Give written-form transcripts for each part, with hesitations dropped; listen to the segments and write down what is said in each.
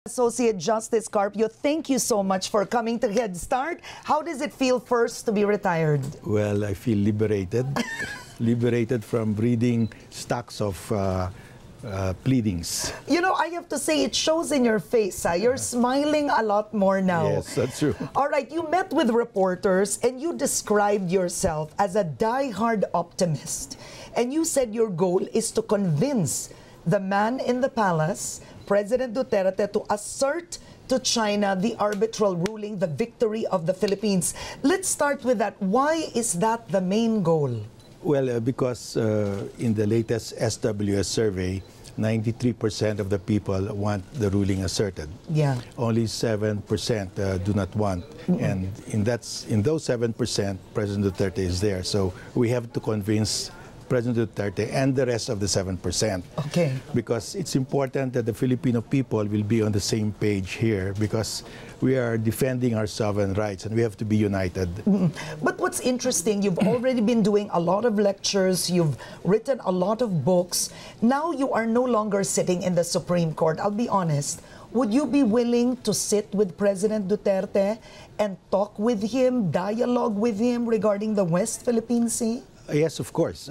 Associate Justice Carpio, thank you so much for coming to Headstart. How does it feel first to be retired? Well, I feel liberated. Liberated from reading stacks of pleadings. You know, I have to say, it shows in your face. You're smiling a lot more now. Yes, that's true. All right, you met with reporters and you described yourself as a die-hard optimist. And you said your goal is to convince the man in the palace, President Duterte, to assert to China the arbitral ruling, the victory of the Philippines. Let's start with that. Why is that the main goal? Well, because in the latest SWS survey, 93% of the people want the ruling asserted. Yeah. Only 7% do not want. And in those 7%, President Duterte is there. So we have to convince President Duterte and the rest of the 7%. Okay. Because it's important that the Filipino people will be on the same page here, because we are defending our sovereign rights and we have to be united. But what's interesting, you've already been doing a lot of lectures, you've written a lot of books. Now you are no longer sitting in the Supreme Court. I'll be honest. Would you be willing to sit with President Duterte and talk with him, dialogue with him regarding the West Philippine Sea? Yes, of course.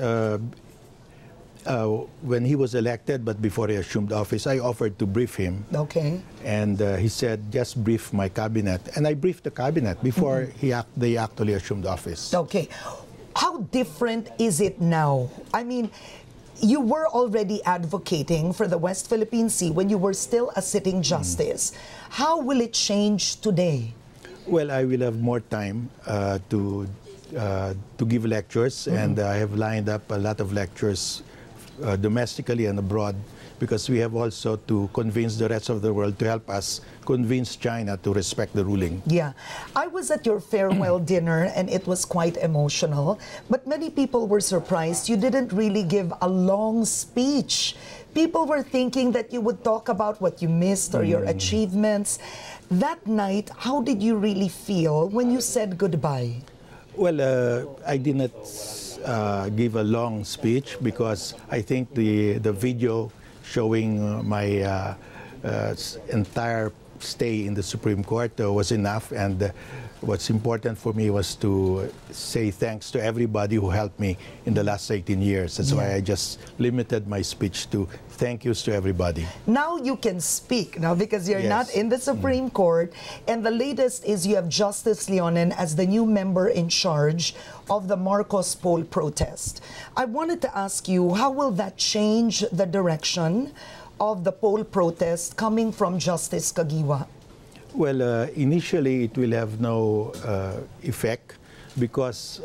When he was elected, but before he assumed office, I offered to brief him. Okay. And he said, just brief my cabinet. And I briefed the cabinet before they actually assumed office. Okay. How different is it now? I mean, you were already advocating for the West Philippine Sea when you were still a sitting justice. How will it change today? Well, I will have more time to give lectures, and I have lined up a lot of lectures domestically and abroad, because we have also to convince the rest of the world to help us convince China to respect the ruling. Yeah. I was at your farewell dinner and it was quite emotional, but many people were surprised you didn't really give a long speech. People were thinking that you would talk about what you missed or your achievements. That night, how did you really feel when you said goodbye? Well, I did not give a long speech, because I think the video showing my entire stay in the Supreme Court was enough. And what's important for me was to say thanks to everybody who helped me in the last 18 years. That's why I just limited my speech to thank yous to everybody. Now you can speak, now, because you're not in the Supreme Court. And the latest is you have Justice Leonen as the new member in charge of the Marcos poll protest. I wanted to ask you, how will that change the direction of the poll protest coming from Justice Kagiwa? Well, initially it will have no effect, because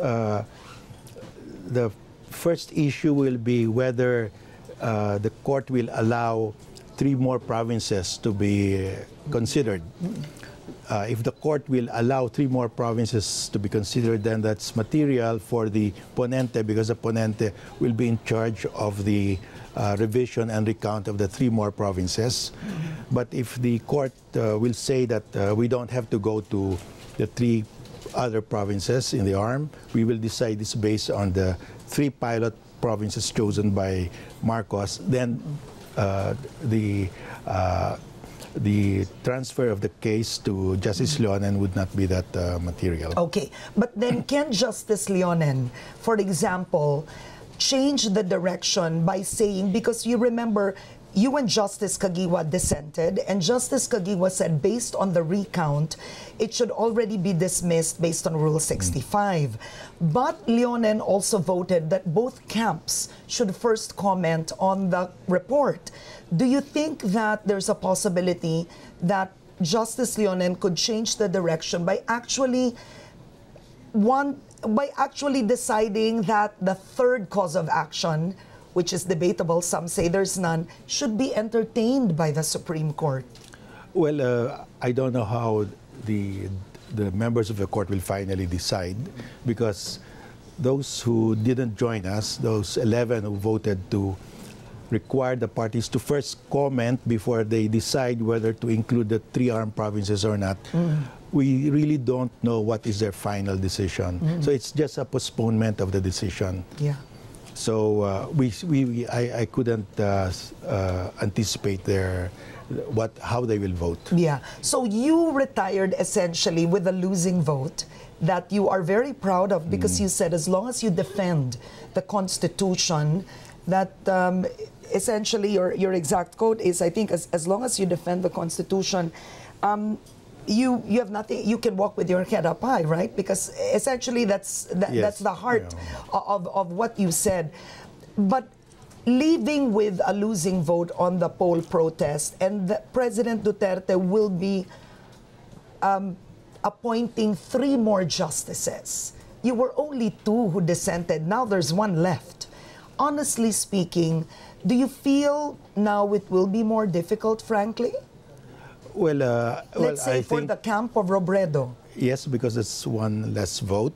the first issue will be whether the court will allow 3 more provinces to be considered. If the court will allow 3 more provinces to be considered, then that's material for the ponente, because the ponente will be in charge of the revision and recount of the 3 more provinces. But if the court will say that we don't have to go to the 3 other provinces in the arm, we will decide this based on the 3 pilot provinces chosen by Marcos, then the transfer of the case to Justice Leonen would not be that material. Okay, but then can Justice Leonen, for example, change the direction by saying, because you remember, you and Justice Kagiwa dissented, and Justice Kagiwa said based on the recount, it should already be dismissed based on Rule 65. But Leonen also voted that both camps should first comment on the report. Do you think that there's a possibility that Justice Leonen could change the direction by actually deciding that the third cause of action, which is debatable, some say there's none, should be entertained by the Supreme Court? Well, I don't know how the members of the court will finally decide, because those who didn't join us, those 11 who voted to require the parties to first comment before they decide whether to include the 3 armed provinces or not, we really don't know what is their final decision. So it's just a postponement of the decision. Yeah. So I couldn't anticipate their how they will vote. Yeah. So you retired essentially with a losing vote that you are very proud of, because you said as long as you defend the Constitution, that essentially your exact quote is, I think, as long as you defend the Constitution, you have nothing. You can walk with your head up high, right? Because essentially that's the heart of what you said. But leaving with a losing vote on the poll protest, and President Duterte will be appointing 3 more justices. You were only 2 who dissented. Now there's 1 left. Honestly speaking, do you feel now it will be more difficult, frankly? Well, Let's say for the camp of Robredo. Yes, because it's 1 less vote.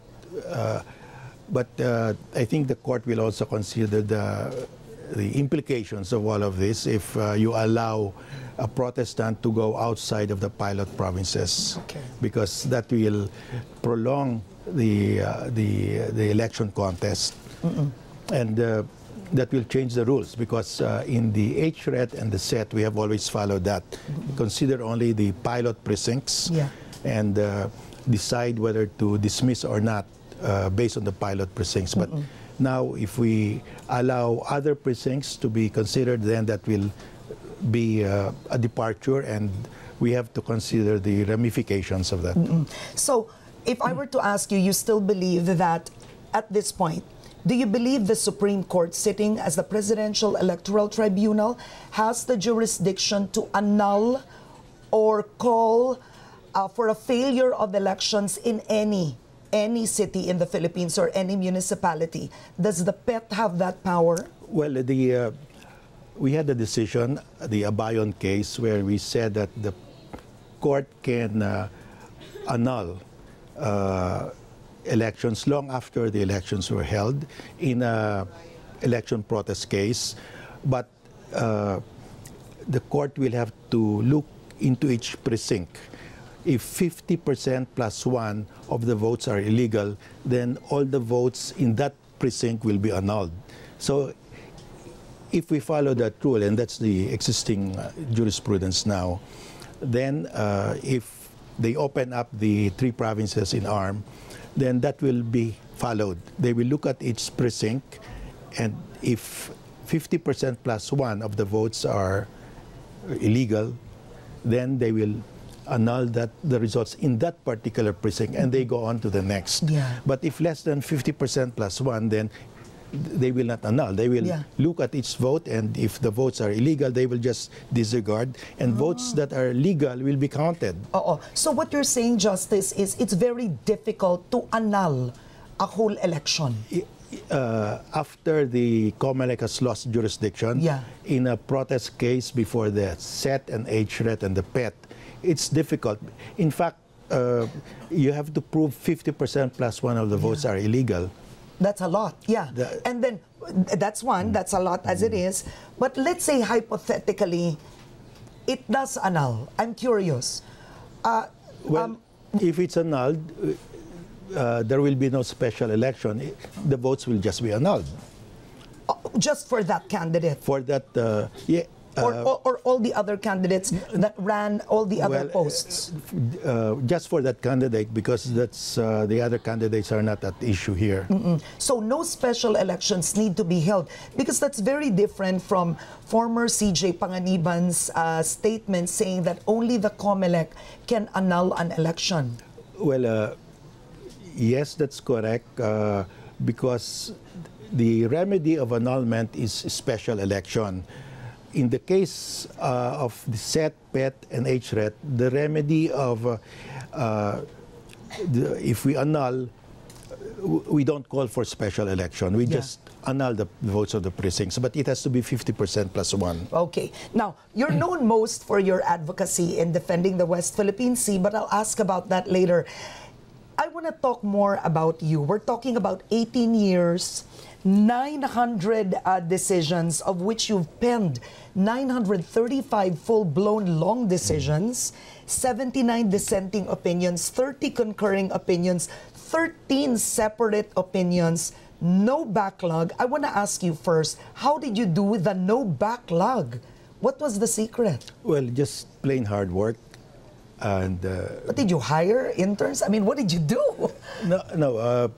But I think the court will also consider the implications of all of this if you allow a Protestant to go outside of the pilot provinces, because that will prolong the election contest, and that will change the rules, because in the HRET and the SET we have always followed that. Consider only the pilot precincts and decide whether to dismiss or not based on the pilot precincts. But now if we allow other precincts to be considered, then that will be a departure, and we have to consider the ramifications of that. So if I were to ask you, you still believe that at this point, do you believe the Supreme Court, sitting as the Presidential Electoral Tribunal, has the jurisdiction to annul or call for a failure of elections in any city in the Philippines or any municipality? Does the PET have that power? Well, we had a decision, the Abayon case, where we said that the court can annul elections long after the elections were held in a election protest case, but the court will have to look into each precinct. If 50% plus 1 of the votes are illegal, then all the votes in that precinct will be annulled. So if we follow that rule, and that's the existing jurisprudence now, then if they open up the 3 provinces in ARM, then that will be followed. They will look at each precinct, and if 50% plus 1 of the votes are illegal, then they will annul the results in that particular precinct, and they go on to the next. But if less than 50% plus 1, then they will not annul. They will look at each vote, and if the votes are illegal, they will just disregard, and votes that are legal will be counted. So what you're saying, Justice, is it's very difficult to annul a whole election. After the COMELEC has lost jurisdiction, in a protest case before the SET and HRET and the PET, it's difficult. In fact, you have to prove 50% plus 1 of the votes are illegal. That's a lot, and then that's that's a lot as it is. But let's say hypothetically, it does annul. I'm curious. If it's annulled, there will be no special election. The votes will just be annulled. Just for that candidate? For that, or all the other candidates that ran all the other posts? Just for that candidate, because that's the other candidates are not at issue here. So no special elections need to be held, because that's very different from former CJ Panganiban's statement saying that only the COMELEC can annul an election. Well, yes, that's correct, because the remedy of annulment is special election. In the case of the SET, PET, and HRET, the remedy of if we annul, we don't call for special election. We just annul the votes of the precincts, but it has to be 50% plus 1. Okay. Now, you're known most for your advocacy in defending the West Philippine Sea, but I'll ask about that later. I want to talk more about you. We're talking about 18 years, 900 decisions, of which you've penned 935 full-blown long decisions, 79 dissenting opinions, 30 concurring opinions, 13 separate opinions, no backlog. I want to ask you first, how did you do with the no backlog? What was the secret? Well, just plain hard work. And But did you hire interns? I mean, what did you do? no.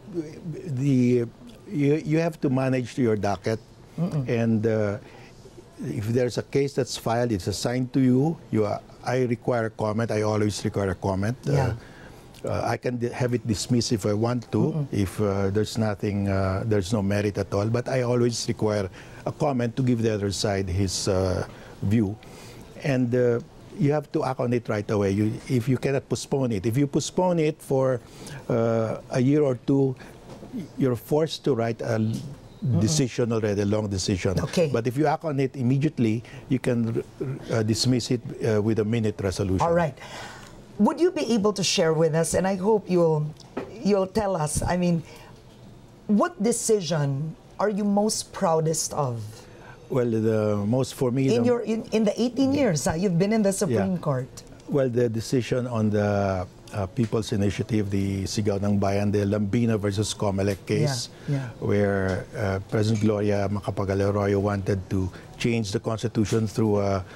You have to manage your docket, and if there's a case that's filed, it's assigned to you. I require a comment. I always require a comment. Yeah. I can have it dismissed if I want to, if there's nothing, there's no merit at all. But I always require a comment to give the other side his view, and you have to act on it right away. If you cannot postpone it, if you postpone it for a year or two, you're forced to write a decision already, a long decision. Okay. But if you act on it immediately, you can dismiss it with a minute resolution. All right. Would you be able to share with us, and I hope you'll tell us, I mean, what decision are you most proudest of? Well, the most for me... In the 18 years you've been in the Supreme Court. Well, the decision on the People's Initiative, the Sigaw ng Bayan, the Lambina versus Comelec case, where President Gloria Macapagal-Arroyo wanted to change the Constitution through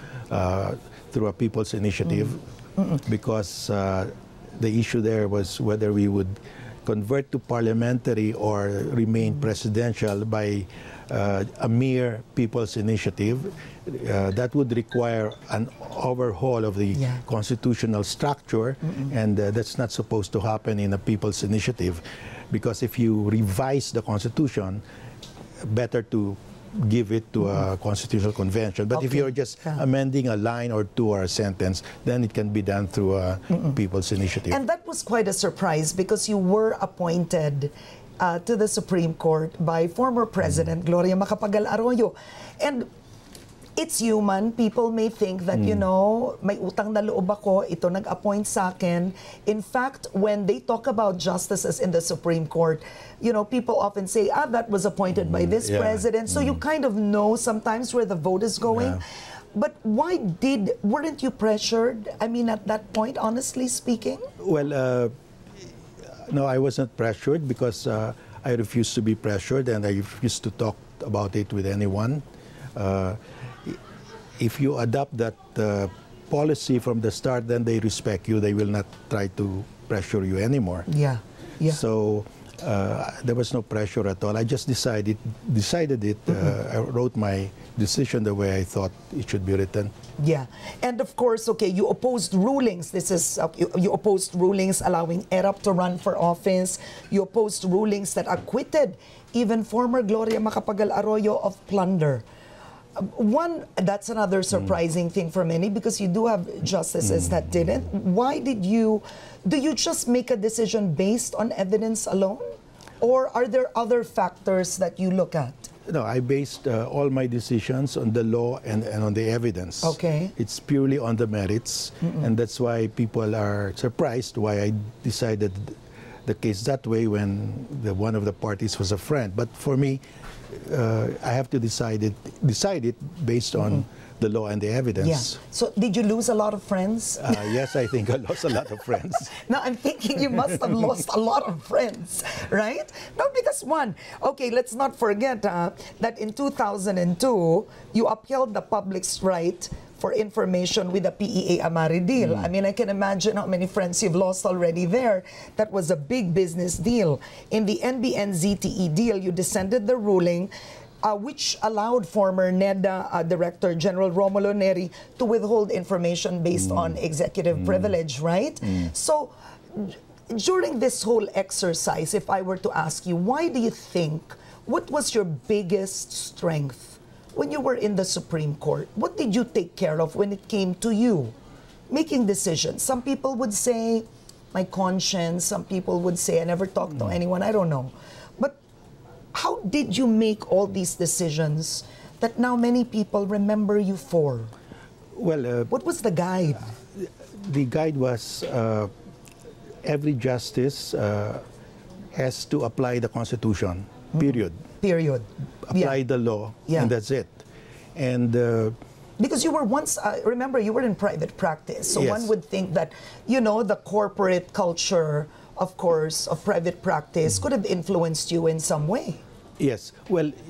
a People's Initiative, because the issue there was whether we would convert to parliamentary or remain presidential by a mere People's Initiative. That would require an overhaul of the constitutional structure, and that's not supposed to happen in a People's Initiative, because if you revise the Constitution, better to give it to a constitutional convention. But if you're just amending a line or two or a sentence, then it can be done through a People's Initiative. And that was quite a surprise, because you were appointed to the Supreme Court by former President Gloria Macapagal-Arroyo. And it's human. People may think that, you know, may utang na loob ako, ito nag-appoint sa akin. In fact, when they talk about justices in the Supreme Court, you know, people often say, that was appointed by this president. So you kind of know sometimes where the vote is going. But weren't you pressured? I mean, at that point, honestly speaking? Well, no, I wasn't pressured, because I refused to be pressured, and I refused to talk about it with anyone. If you adopt that policy from the start, then they respect you. They will not try to pressure you anymore. Yeah. So there was no pressure at all. I just decided it. I wrote my decision the way I thought it should be written. Yeah. And of course, okay, you opposed rulings. This is, you opposed rulings allowing ERAP to run for office. You opposed rulings that acquitted even former Gloria Macapagal-Arroyo of plunder. That's another surprising thing for many, because you do have justices that didn't. Why do you just make a decision based on evidence alone? Or are there other factors that you look at? No, I based all my decisions on the law and on the evidence. Okay. It's purely on the merits, and that's why people are surprised why I decided the case that way when one of the parties was a friend. But for me, I have to decide it based on the law and the evidence. Yeah. So did you lose a lot of friends? Yes, I think I lost a lot of friends. Now I'm thinking you must have lost a lot of friends, right? No, because okay, let's not forget that in 2002, you upheld the public's right for information with the PEA Amari deal. I mean, I can imagine how many friends you've lost already there. That was a big business deal. In the NBN-ZTE deal, you dissented the ruling, which allowed former NEDA Director General Romulo Neri to withhold information based on executive privilege, right? So during this whole exercise, if I were to ask you, why do you think, what was your biggest strength when you were in the Supreme Court? What did you take care of when it came to you making decisions? Some people would say, my conscience. Some people would say, I never talked to anyone. I don't know. But how did you make all these decisions that now many people remember you for? Well, what was the guide? The guide was every justice has to apply the Constitution, period. Period. Apply the law, and that's it. And because you were once, remember, you were in private practice, so one would think that, you know, the corporate culture, of course, of private practice could have influenced you in some way. Yes. Well,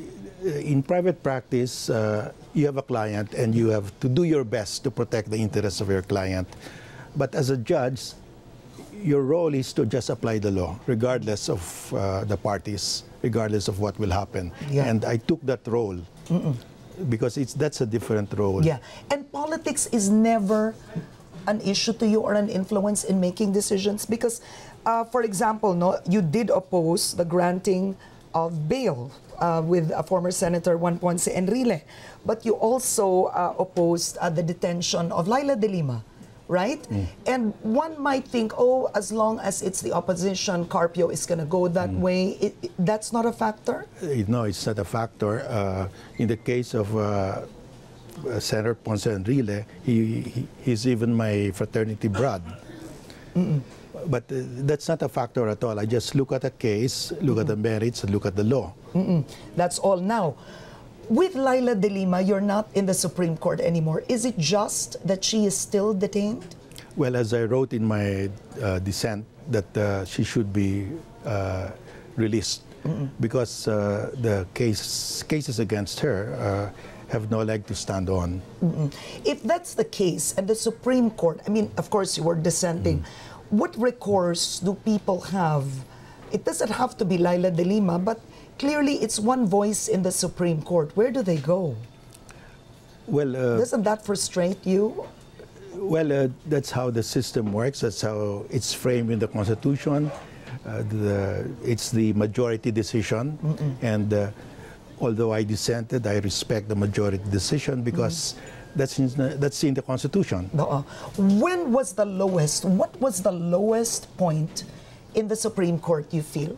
in private practice, you have a client and you have to do your best to protect the interests of your client. But as a judge, your role is to just apply the law, regardless of the parties, regardless of what will happen. Yeah. And I took that role because that's a different role. Yeah, and politics is never an issue to you or an influence in making decisions because, for example, no, you did oppose the granting of bail with former Senator Juan Ponce Enrile, but you also opposed the detention of Laila de Lima, right? And one might think, oh, as long as it's the opposition, Carpio is going to go that way. That's not a factor? No, it's not a factor. In the case of Senator Ponce Enrile, he's even my fraternity brother. But that's not a factor at all. I just look at a case, look at the merits, and look at the law. That's all. Now, with Laila de Lima, you're not in the Supreme Court anymore. Is it just that she is still detained? Well, as I wrote in my dissent, that she should be released because the cases against her have no leg to stand on. If that's the case, and the Supreme Court, I mean, of course, you were dissenting, what recourse do people have? It doesn't have to be Laila de Lima, but clearly it's one voice in the Supreme Court. Where do they go? Well, doesn't that frustrate you? Well, that's how the system works. That's how it's framed in the Constitution. It's the majority decision, and although I dissented, I respect the majority decision because that's in the Constitution. When was the lowest? What was the lowest point in the Supreme Court, you feel?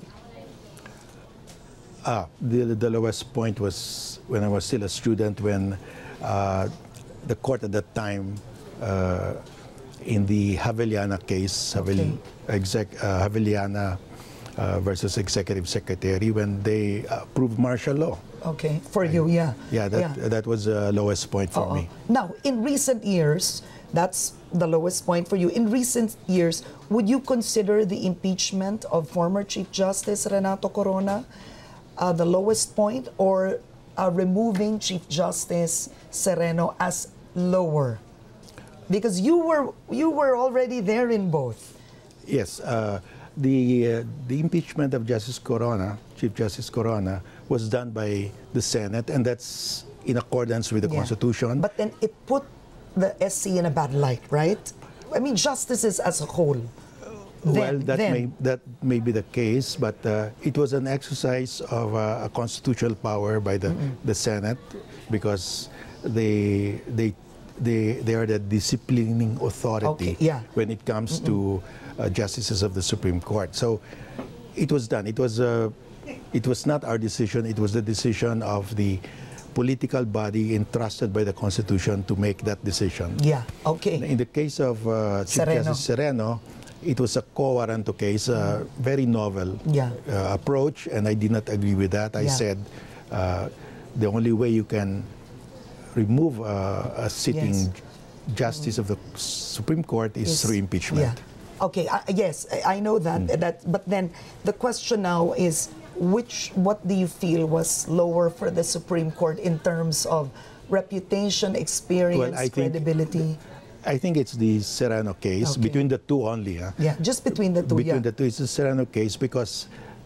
The lowest point was when I was still a student, when the court at that time, in the Javeliana case, Javeliana versus Executive Secretary, when they approved martial law. Okay, for you, yeah. Yeah, that was the lowest point for me. Now, in recent years, that's the lowest point for you. In recent years, would you consider the impeachment of former Chief Justice Renato Corona the lowest point, or removing Chief Justice Sereno as lower? Because you were already there in both. Yes, the impeachment of Justice Corona, Chief Justice Corona, was done by the Senate, and that's in accordance with the Constitution. But then it put the SC in a bad light, right? I mean, justices as a whole. That may be the case, but it was an exercise of a constitutional power by the Senate, because they are the disciplining authority when it comes to justices of the Supreme Court. So it was done. It was not our decision. It was the decision of the political body entrusted by the Constitution to make that decision. Yeah, okay. In the case of Chief Justice Sereno, it was a quo warranto case, a very novel approach, and I did not agree with that. I said the only way you can remove a sitting justice of the Supreme Court is through impeachment. Yeah. Okay, yes, I know that. But then the question now is, what do you feel was lower for the Supreme Court in terms of reputation, experience, credibility? I think it's the Sereno case, between the two only. Yeah, just between the two. Between the two, it's the Sereno case because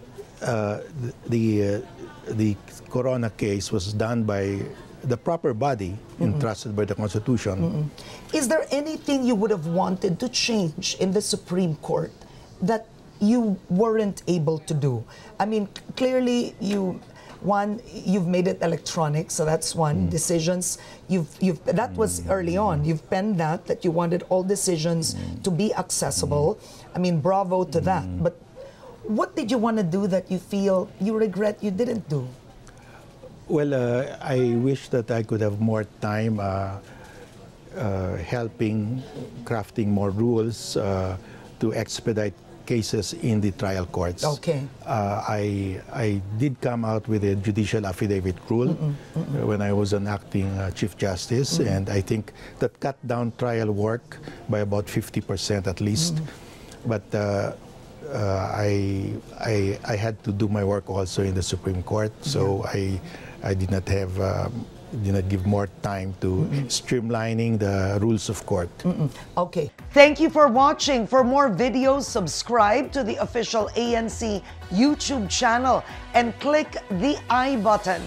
the Corona case was done by the proper body entrusted by the Constitution. Is there anything you would have wanted to change in the Supreme Court that you weren't able to do? I mean, clearly you've made it electronic, so that's one. Decisions, that was early on. You've penned that you wanted all decisions to be accessible. I mean, bravo to that. But what did you want to do that you feel you regret you didn't do? Well, I wish that I could have more time helping, crafting more rules to expedite cases in the trial courts. Okay. I did come out with a judicial affidavit rule when I was an acting Chief Justice, and I think that cut down trial work by about 50% at least. But I had to do my work also in the Supreme Court, so I did not have did not give more time to streamlining the rules of court. Okay. Thank you for watching. For more videos, subscribe to the official ANC YouTube channel and click the I button.